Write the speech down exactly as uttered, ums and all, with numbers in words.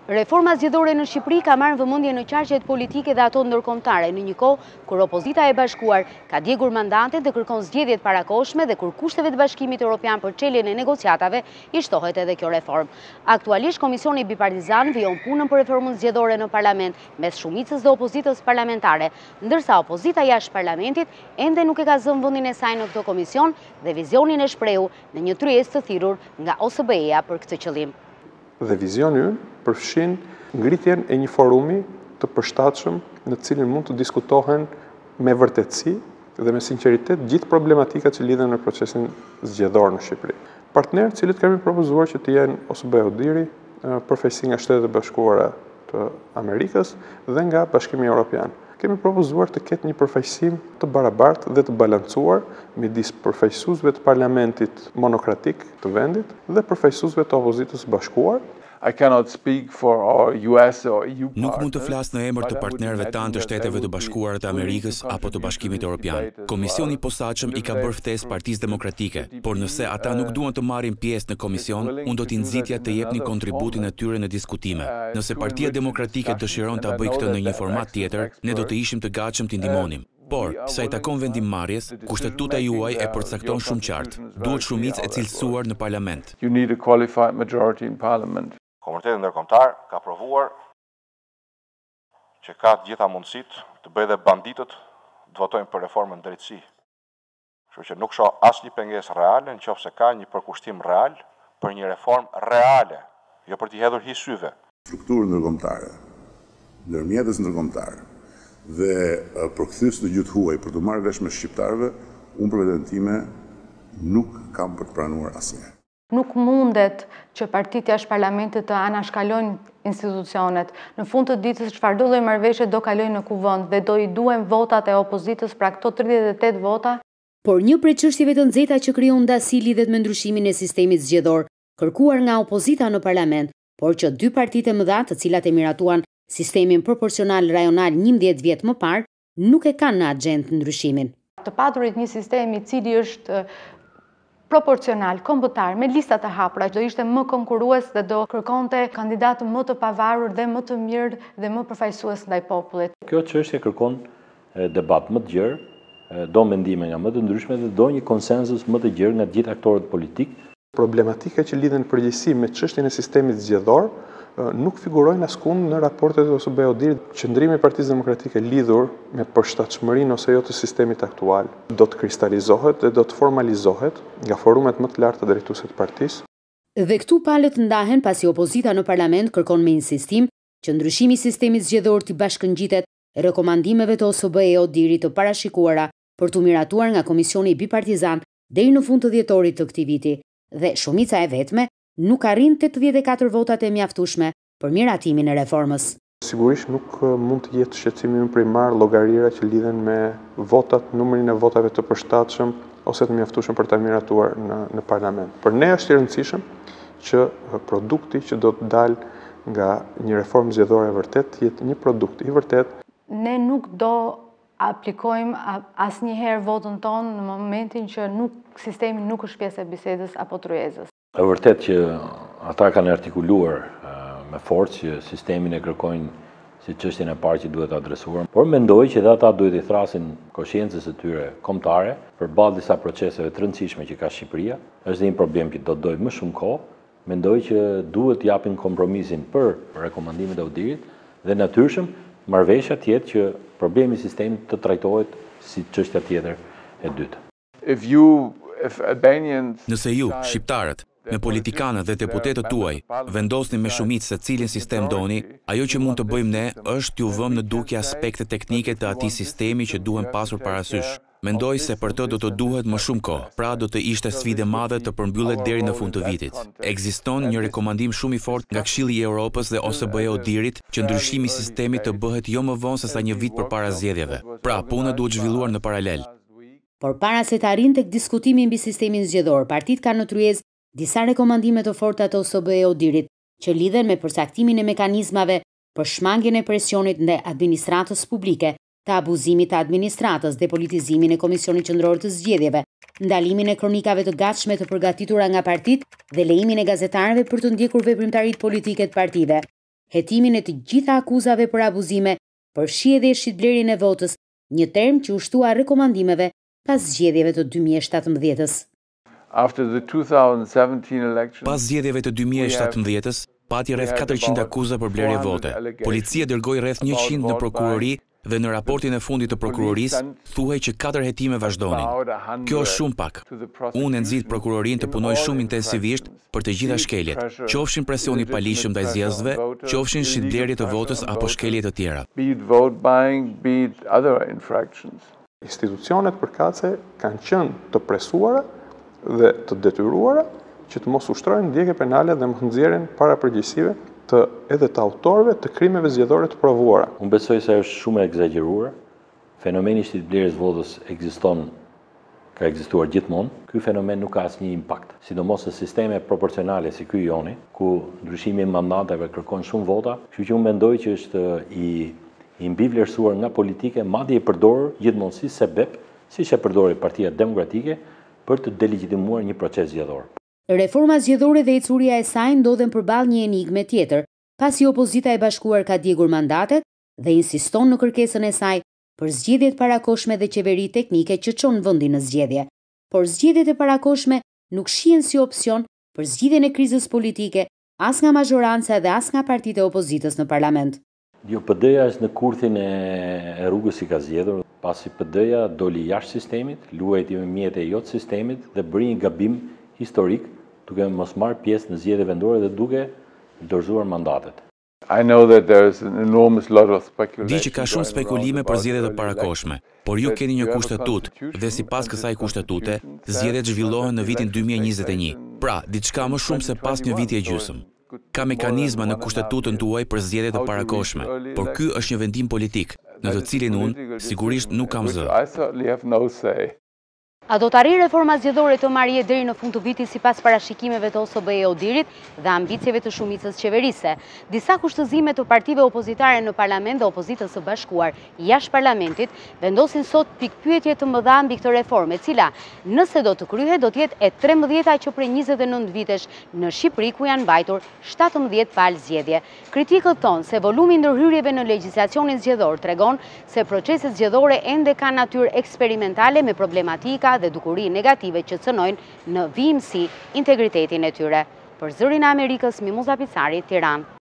Reforma zgjedhore në Shqipëri ka marrë vëmendje në qarqet politike dhe ato ndërkombëtare në një kohë kur opozita e bashkuar ka djegur mandatet dhe kërkon zgjedhjet parakoshme dhe kur kushteve të Bashkimit Evropian për çeljen e negociatave i shtohet edhe kjo reformë. Aktualisht Komisioni Bipartizan vijon punën për reformën zgjedhore në parlament mes shumicës dhe opozitës parlamentare, ndërsa opozita jashtë parlamentit ende nuk e ka zënë vendin e saj në këtë komision dhe vizionin e shprehu në një tryezë të thirrur nga O S B E-ja për këtë qëllim. Dhe vizioni ynë përfshin ngritjen e një forumi të përshtatshëm në cilin mund të diskutohen me vërtetësi dhe me sinqeritet gjithë problematikat që lidhen në procesin zgjedhor në Shqipëri. Partnerët cilët kemi propozuar që të jenë O S B E-Odiri, përfaqësi nga Shtetet e Bashkuara të Amerikës dhe nga Bashkimi Evropian. Kemi propozuar të ketë një përfaqësim të barabartë dhe të balancuar midis përfaqësuesve të parlamentit monokratik të vendit dhe përfaqësuesve të opozitës bashkuar. I cannot speak for our U S or E U partners. Nuk mund të flas në emër të partnerëve tanë të Shteteve të Bashkuara të Amerikës apo të Bashkimit Evropian. Komisioni i posaçëm i ka bërë ftesë Partisë Demokratike, por nëse ata nuk duan të marrin pjesë në komision, unë do t'i nxitja të jepnin kontributin e tyre në diskutime. Nëse Partia Demokratike dëshiron ta bëjë këtë në një format tjetër, ne do të ishim të gatshëm t'i ndihmonim. Por, sa i takon vendimmarrjes, kushtetuta juaj e përcakton shumë qartë. Duhet shumicë e cilësuar në parlament. You need a qualified majority in parliament. Komuniteti ndërkombëtar ka provuar që ka të gjitha mundësitë të bëjë dhe banditët të votojnë për reformën drejtësi. Kështu që nuk shoh asnjë pengesë reale nëse ka një përkushtim real për një reformë reale, jo për t'i hedhur hi syve. Strukturë ndërkombëtare, ndërmjetës ndërkombëtar dhe përkthyes në gjuhë huaj për të marrë vesh me shqiptarëve, unë për veten time nuk kam për të pranuar asnjëherë. Nuk mundet që partitë jashtë parlamentit të anashkalojnë institucionet. Në fund të ditës çfarë do lloj marrëveshje do kalojnë në kuvend dhe do i duhen votat e opozitës, pra këto tridhjetë e tetë vota. Por një prej çështjeve të nxehta që krijon ndasi lidhet me ndryshimin e sistemit zgjedhor, kërkuar nga opozita në parlament, por që dy partitë e mëdha, të cilat e miratuan sistemin proporcional rajonal njëmbëdhjetë vjet më parë, nuk e kanë në agjendë ndryshimin. Të paturit një sistemi i cili është proporcional, kombëtar, me lista të hapura, do ishte më konkurues dhe do kërkonte kandidatë më të pavarur dhe më të mirë dhe më përfaqësues ndaj popullit. Kjo çështje kërkon debat më të gjerë, do mendime nga më të ndryshme dhe do një konsensus më të gjerë nga të gjithë aktorët politik. Problematika që lidhen përgjithësi me çështjen e sistemit zgjedhor nuk figurojnë askund në raportet e O S B E-Odirit. Qëndrimi i Partisë Demokratike lidhur me përshtatshmërinë ose jo të sistemit aktual do të kristalizohet dhe do të formalizohet nga forumet më të larta drejtuese të partisë. Dhe këtu palët ndahen pasi opozita në parlament kërkon me insistim që ndryshimi i sistemit zgjedhor të bashkëngjitet rekomandimeve të O S B E-Odirit të parashikuara për të miratuar nga Komisioni Bipartizan deri në fund të dhjetorit të këtij viti, dhe shumica e vetme nuk arrin tetëdhjetë e katër votat e mjaftueshme për miratimin e reformës. Sigurisht nuk mund të jetë shqetësimi primar llogarira që lidhen me votat, numrin e votave të përshtatshëm ose të mjaftueshëm për ta miratuar në, në parlament. Por ne është i rëndësishëm që produkti që do të dalë nga një reformë zgjedhore e vërtet të jetë një produkt i vërtet. Ne nuk do aplikojmë asnjëherë votën tonë në momentin që nuk sistemi nuk është pjesë e bisedës apo tryezës. Është vërtet që ata kanë artikuluar me forcë që sistemin e kërkojnë si çështjen e parë që duhet adresuar, por mendoj që dhe ata duhet i thrasin konsciencës së tyre kombëtare përballë disa proceseve të rëndësishme që ka Shqipëria. Është një problem që do të dojë më shumë kohë. Mendoj që duhet të japin kompromisin për rekomandimet e Odirit dhe natyrshëm marrëveshja të jetë që problemi i sistemit të trajtohet si çështja tjetër e dytë. If you if Albanians Nëse ju, shqiptarët, me politikanët dhe deputetët tuaj, vendosni me shumicë se cilin sistem doni, ajo që mund të bëjmë ne është t'ju vëmë në dukje aspekte teknike të atij sistemi që duhen pasur parasysh. Mendoj se për të do të duhet më shumë kohë, pra do të ishte sfidë e madhe të përmbyllet deri në fund të vitit. Ekziston një rekomandim shumë i fortë nga Këshilli i Evropës dhe O S B E-Odirit që ndryshimi i sistemit të bëhet jo më vonë se sa një vit përpara zgjedhjeve. Pra, puna duhet zhvilluar në paralel. Por para se të arrin tek diskutimi mbi sistemin zgjedhor, partitë kanë në tryezë disa rekomandime të forta të O S B E-Odirit që lidhen me përcaktimin e mekanizmave për shmangjen e presionit ndaj administratës publike, të abuzimit të administratës, depolitizimin e Komisionit Qendror të Zgjedhjeve, ndalimin e kronikave të gatshme të përgatitura nga partitë dhe lejimin e gazetarëve për të ndjekur veprimtaritë politike të partive. hetimin e të gjitha akuzave për abuzime, përfshi dhe shitblerjen e votës, një term që u shtua rekomandimeve pas zgjedhjeve të dy mijë e shtatëmbëdhjetës. Pas zgjedhjeve të dy mijë e shtatëmbëdhjetës, pati rreth katërqind akuza për blerje vote. Policia dërgoi rreth njëqind në prokurori dhe në raportin e fundit të prokurorisë thuhej që katër hetime vazhdonin. Kjo është shumë pak. Unë nxit prokurorinë të punoj shumë intensivisht për të gjitha shkeljet, qofshin presioni i palishëm ndaj zgjedhësve, qofshin shitblerje të votës apo shkelje të tjera. Institucionet përkatëse kanë qenë të presuara dhe të detyruara që të mos ushtrojnë ndjekje penale dhe mos nxjerrin para përgjegjësive të edhe të autorëve të krimeve zgjedhore të provuara. Unë besoj se është shumë e egzageruar. Fenomeni i shitblerjes votës ekziston, ka ekzistuar gjithmonë. Ky fenomen nuk ka asnjë impakt, sidomos në sisteme proporcionale si ky joni, ku ndryshimi i mandateve kërkon shumë vota, kështu që unë mendoj që është i i mbi vlerësuar nga politike, madje i përdorur gjithmonë si sebeb, siç e përdori Partia Demokratike për të delegitimuar një proces zgjedhor. Reforma zgjedhore dhe ecuria e saj ndodhen përballë një enigme tjetër, pasi opozita e bashkuar ka djegur mandatet dhe insiston në kërkesën e saj për zgjedhjet parakoshme dhe qeveri teknike që çon vendin në zgjedhje. Por zgjedhjet e parakoshme nuk shihen si opsion për zgjidhjen e krizës politike as nga mazhoranca dhe as nga partitë e opozitës në parlament. Jo, P D-ja është në kurthin e rrugës si ka zgjedhur, pasi P D-ja doli jashtë sistemit, luajti me mjet e jot sistemit dhe bëri një gabim historik duke mos marrë pjesë në zgjedhje vendore dhe duke dorëzuar mandatet. Di që ka shumë spekulime për zgjedhjet e parakoshme, por ju keni një kushtetut dhe sipas kësaj kushtetute, zgjedhjet zhvillohen në vitin dy mijë e njëzet e një. Pra, diçka më shumë se pas një viti e gjysmë. Ka mekanizma në kushtetutën tuaj për zgjedhjet e parakoshme, por ky është një vendim politik, në të cilin unë sigurisht nuk kam zë. A do të arrijë reforma zgjedhore të marrë deri në fund të vitit sipas parashikimeve të O S B-e Odirit dhe ambicjeve të shumicës qeverise? Disa kushtëzime të partive opozitare në parlament dhe opozitës së bashkuar jashtë parlamentit vendosin sot pikpyetje të mëdha mbi këtë reformë, e cila, nëse do të kryhet, do të jetë e trembëdhjeta që prej njëzet e nëntë vitesh në Shqipëri ku janë mbajtur shtatëmbëdhjetë palë zgjedhje. Kritikët thonë se volumi ndërhyrjeve në legjislacionin zgjedhor tregon se proceset zgjedhore ende kanë natyrë eksperimentale me problematika dhe dukuri negative që cënojnë në vijimësi integritetin e tyre. Për Zërin e Amerikës, Mimoza Picari, Tiranë.